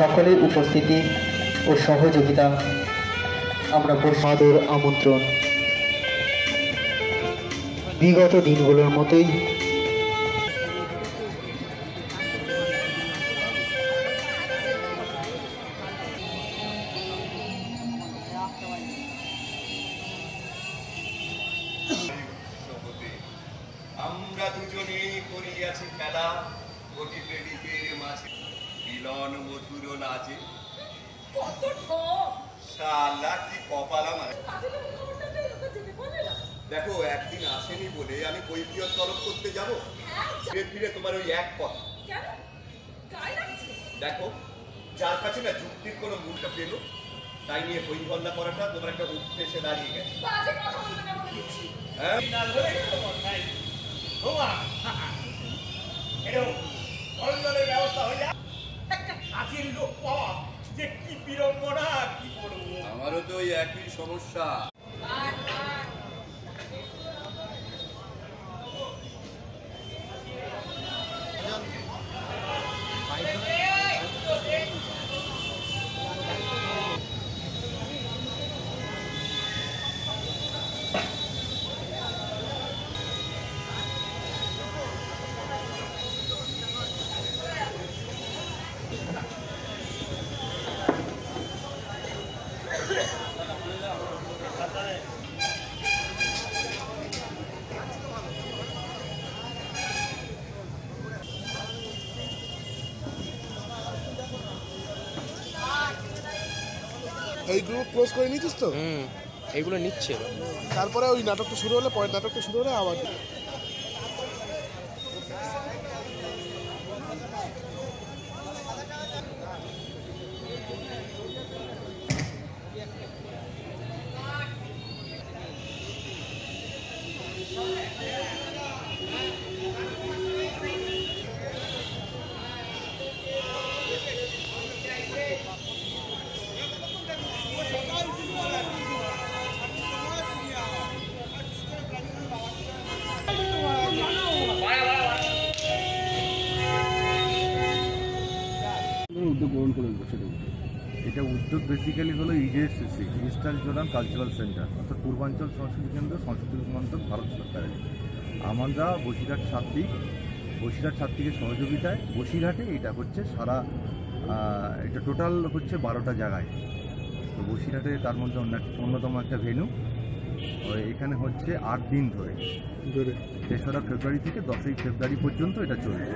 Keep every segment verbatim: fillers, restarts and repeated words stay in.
সকলের উপস্থিতি ও সহযোগিতা আমরা সাদর আমন্ত্রণ। বিগত দিনগুলোর মতোই আমরা দুজনেই করিয়াছি খেলা কোটি প্রেমিকের মাঝে মিলন মধুর নাচে শালা কি কপাল আমার। দেখো একদিন আসেনি বলে আমি কৈফিয়ত তলব করতে যাবো, ফিরে ফিরে তোমার ওই এক কথা। দেখো যার কাছে না যুক্তির কোনো মূলটা পেলো তাই নিয়ে বই বন্ধা করাটা তোমার একটা উদ্দেশ্যে দাঁড়িয়ে গেছে। আমারও তো একই সমস্যা। এইগুলো ক্লোজ করে নিচ্ছিস তো? হুম, এইগুলো নিচ্ছে। তারপরে ওই নাটকটা শুরু হলে পরের নাটকটা শুরু হলে আবার উদ্যোগ গ্রহণ করে সেটা এটা উদ্যোগ বেসিক্যালি হলো ইজেএসসি ইস্টার্ন জোনাল কালচারাল সেন্টার অর্থাৎ পূর্বাঞ্চল সংস্কৃতি কেন্দ্র সংস্কৃতি মন্ত্রক ভারত সরকারের। আমরা বসিরহাট সাত্বিক বসিরহাট সাত্বিকের সহযোগিতায় বসিরহাটে এটা হচ্ছে সারা এটা টোটাল হচ্ছে বারোটা জায়গায়। তো বসিরহাটে তার মধ্যে অন্যতম একটা ভেন্যু। এখানে হচ্ছে আট দিন ধরে তেসরা ফেব্রুয়ারি থেকে দশই ফেব্রুয়ারি পর্যন্ত এটা চলছে।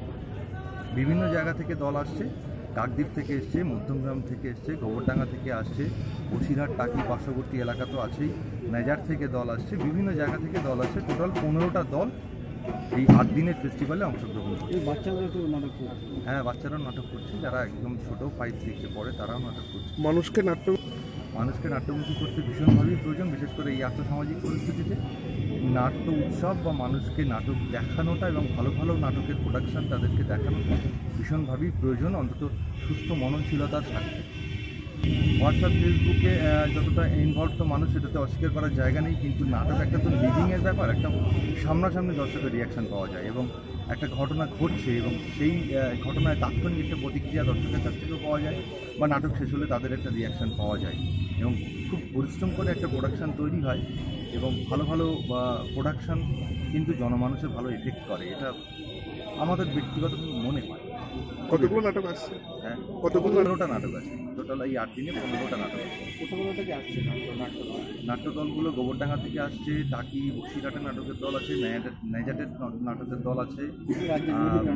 বিভিন্ন জায়গা থেকে দল আসছে, কাকদ্বীপ থেকে এসছে, মধ্যমগ্রাম থেকে এসছে, গোবরডাঙ্গা থেকে আসছে, বসিরহাট টাকি পার্শ্ববর্তী এলাকা তো আছেই, নেজার থেকে দল আসছে, বিভিন্ন জায়গা থেকে দল আসছে। টোটাল পনেরোটা দল এই আট দিনের ফেস্টিভ্যালে অংশগ্রহণ করছে। বাচ্চারা তো নাটক করছে। হ্যাঁ, বাচ্চারাও নাটক করছে, যারা একদম ছোটো ফাইভ সিক্সে পড়ে তারাও নাটক করছে। মানুষকে নাট্য মানুষকে নাট্যমুখী করতে ভীষণভাবেই প্রয়োজন, বিশেষ করে এই আর্থসামাজিক পরিস্থিতিতে নাট্য উৎসব বা মানুষকে নাটক দেখানোটা এবং ভালো ভালো নাটকের প্রোডাকশান তাদেরকে দেখানোটা ভীষণভাবেই প্রয়োজন, অন্তত সুস্থ মননশীলতার স্বার্থে। হোয়াটসঅ্যাপ ফেসবুকে যতটা ইনভলভ তো মানুষ সেটাতে অস্বীকার করার জায়গা নেই, কিন্তু নাটক একটা তো লিভিংয়ের ব্যাপার, একটা সামনাসামনি দর্শকের রিয়াকশান পাওয়া যায় এবং একটা ঘটনা ঘটছে এবং সেই ঘটনায় তাৎক্ষণিক একটা প্রতিক্রিয়া দর্শকের কাছ থেকেও পাওয়া যায় বা নাটক শেষ হলে তাদের একটা রিয়াকশান পাওয়া যায় এবং খুব পরিশ্রম করে একটা প্রোডাকশান তৈরি হয় এবং ভালো ভালো প্রোডাকশান কিন্তু জনমানুষের ভালো এফেক্ট করে, এটা আমাদের ব্যক্তিগত মনে হয়। কতগুলো নাটক আসছে? হ্যাঁ, কতগুলো পনেরোটা নাটক আছে টোটাল, এই আট দিনে পনেরোটা নাটক আছে। কোথাও থেকে আসছে নাট্য দলগুলো গোবরডাঙ্গা থেকে আসছে, টাকি বসিরহাটের নাটকের দল আছে, নেজাটের নাটকের দল আছে,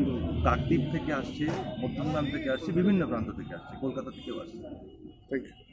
কাকদ্বীপ থেকে আসছে, মধ্যমগ্রাম থেকে আসছে, বিভিন্ন প্রান্ত থেকে আসছে, কলকাতা থেকেও আসছে। Thank you.